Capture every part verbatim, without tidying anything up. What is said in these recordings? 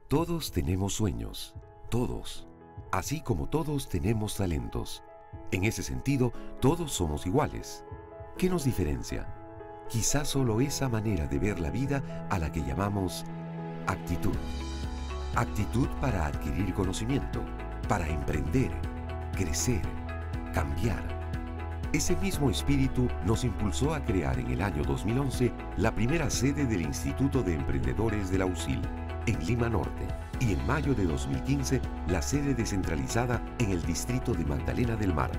Todos tenemos sueños, todos, así como todos tenemos talentos. En ese sentido, todos somos iguales. ¿Qué nos diferencia? Quizás solo esa manera de ver la vida a la que llamamos actitud. Actitud para adquirir conocimiento, para emprender, crecer, cambiar. Ese mismo espíritu nos impulsó a crear en el año dos mil once la primera sede del Instituto de Emprendedores de la U S I L, en Lima Norte, y en mayo de dos mil quince la sede descentralizada en el distrito de Magdalena del Mar.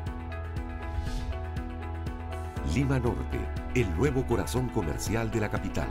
Lima Norte, el nuevo corazón comercial de la capital.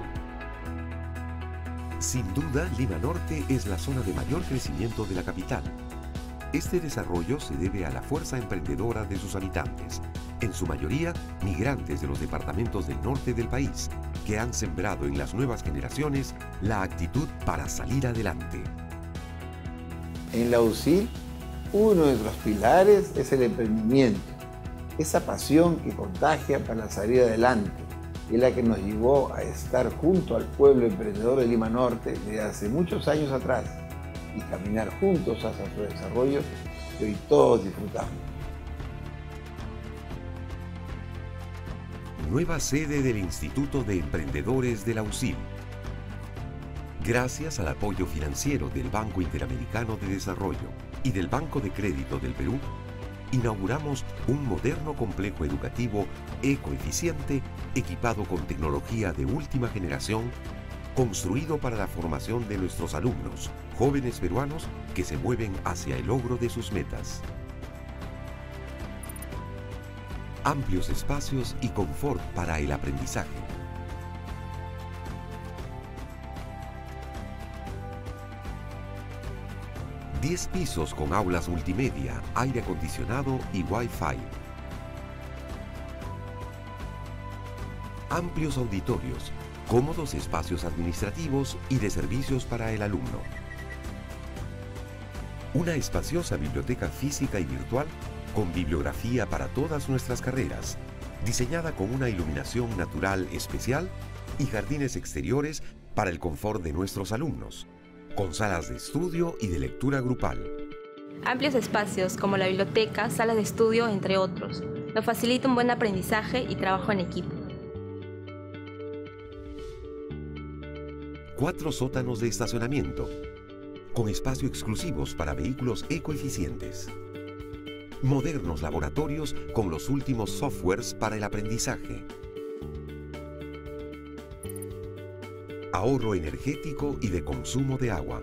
Sin duda, Lima Norte es la zona de mayor crecimiento de la capital. Este desarrollo se debe a la fuerza emprendedora de sus habitantes, en su mayoría migrantes de los departamentos del norte del país, que han sembrado en las nuevas generaciones la actitud para salir adelante. En la U S I L, uno de nuestros pilares es el emprendimiento, esa pasión que contagia para salir adelante, y la que nos llevó a estar junto al pueblo emprendedor de Lima Norte desde hace muchos años atrás, y caminar juntos hacia su desarrollo que hoy todos disfrutamos. Nueva sede del Instituto de Emprendedores de la U S I L. Gracias al apoyo financiero del Banco Interamericano de Desarrollo y del Banco de Crédito del Perú, inauguramos un moderno complejo educativo ecoeficiente equipado con tecnología de última generación, construido para la formación de nuestros alumnos, jóvenes peruanos que se mueven hacia el logro de sus metas. Amplios espacios y confort para el aprendizaje. diez pisos con aulas multimedia, aire acondicionado y Wi-Fi. Amplios auditorios, cómodos espacios administrativos y de servicios para el alumno. Una espaciosa biblioteca física y virtual con bibliografía para todas nuestras carreras, diseñada con una iluminación natural especial y jardines exteriores para el confort de nuestros alumnos, con salas de estudio y de lectura grupal. Amplios espacios como la biblioteca, salas de estudio, entre otros. Nos facilita un buen aprendizaje y trabajo en equipo. Cuatro sótanos de estacionamiento, con espacio exclusivos para vehículos ecoeficientes. Modernos laboratorios con los últimos softwares para el aprendizaje. Ahorro energético y de consumo de agua.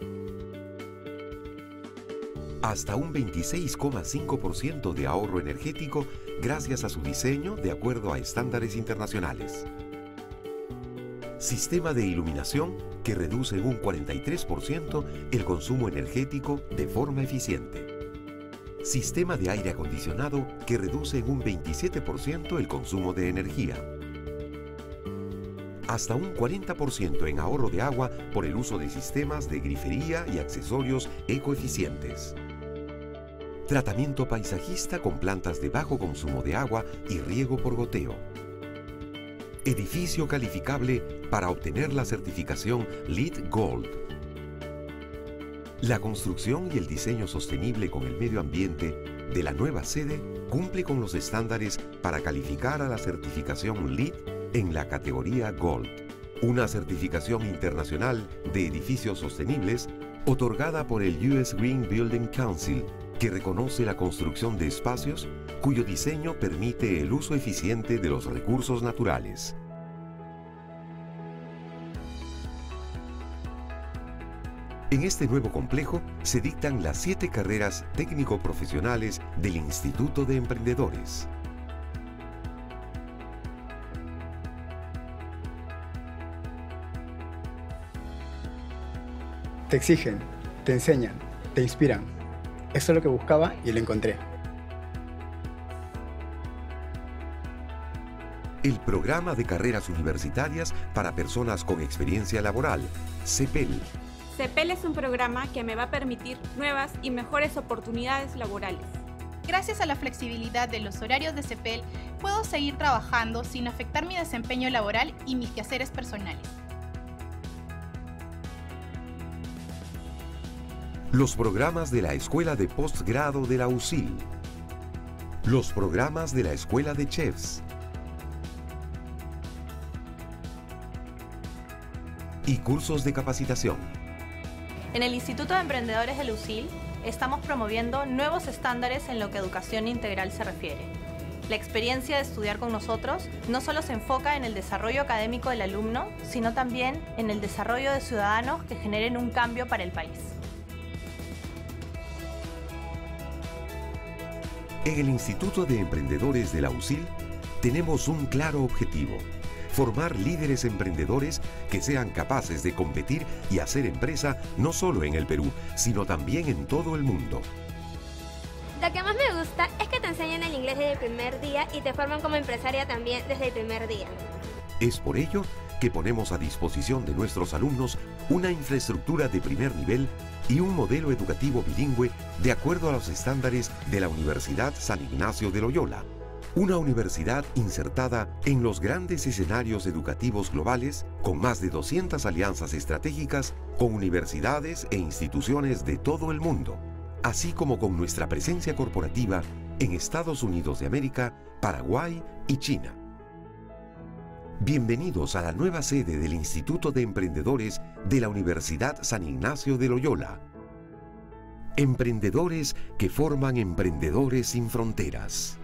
Hasta un veintiséis coma cinco por ciento de ahorro energético gracias a su diseño de acuerdo a estándares internacionales. Sistema de iluminación que reduce en un cuarenta y tres por ciento el consumo energético de forma eficiente. Sistema de aire acondicionado que reduce en un veintisiete por ciento el consumo de energía. Hasta un cuarenta por ciento en ahorro de agua por el uso de sistemas de grifería y accesorios ecoeficientes. Tratamiento paisajista con plantas de bajo consumo de agua y riego por goteo. Edificio calificable para obtener la certificación LEED Gold. La construcción y el diseño sostenible con el medio ambiente de la nueva sede cumple con los estándares para calificar a la certificación LEED en la categoría Gold, una certificación internacional de edificios sostenibles otorgada por el U S Green Building Council, que reconoce la construcción de espacios cuyo diseño permite el uso eficiente de los recursos naturales. En este nuevo complejo se dictan las siete carreras técnico-profesionales del Instituto de Emprendedores. Te exigen, te enseñan, te inspiran. Eso es lo que buscaba y lo encontré. El programa de carreras universitarias para personas con experiencia laboral, CEPEL. CEPEL es un programa que me va a permitir nuevas y mejores oportunidades laborales. Gracias a la flexibilidad de los horarios de CEPEL, puedo seguir trabajando sin afectar mi desempeño laboral y mis quehaceres personales. los programas de la Escuela de Postgrado de la U S I L, los programas de la Escuela de Chefs y cursos de capacitación. En el Instituto de Emprendedores de la U S I L estamos promoviendo nuevos estándares en lo que a educación integral se refiere. La experiencia de estudiar con nosotros no solo se enfoca en el desarrollo académico del alumno, sino también en el desarrollo de ciudadanos que generen un cambio para el país. En el Instituto de Emprendedores de la U S I L tenemos un claro objetivo: formar líderes emprendedores que sean capaces de competir y hacer empresa no solo en el Perú, sino también en todo el mundo. Lo que más me gusta es que te enseñan el inglés desde el primer día y te forman como empresaria también desde el primer día. Es por ello que ponemos a disposición de nuestros alumnos una infraestructura de primer nivel y un modelo educativo bilingüe de acuerdo a los estándares de la Universidad San Ignacio de Loyola. Una universidad insertada en los grandes escenarios educativos globales con más de doscientas alianzas estratégicas con universidades e instituciones de todo el mundo, así como con nuestra presencia corporativa en Estados Unidos de América, Paraguay y China. Bienvenidos a la nueva sede del Instituto de Emprendedores de la Universidad San Ignacio de Loyola. Emprendedores que forman emprendedores sin fronteras.